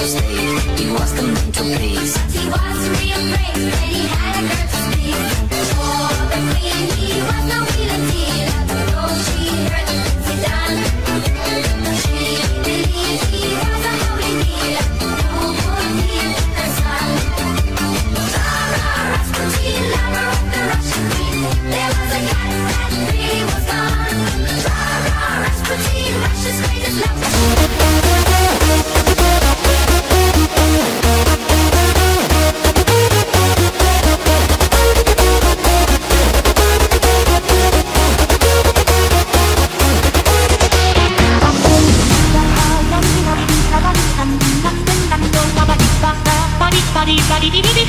stayed. He was the mental peace. He was real brave, and he had a girl to speak. For the queen, he was no wheeler dealer. Though she heard the things he done, she believed he was a holy dealer who would heal her son. Zara Rasputin, lover of the Russian queen. There was a cat that really was gone. Zara Rasputin, Russia's greatest love. Body, body, body, body, body.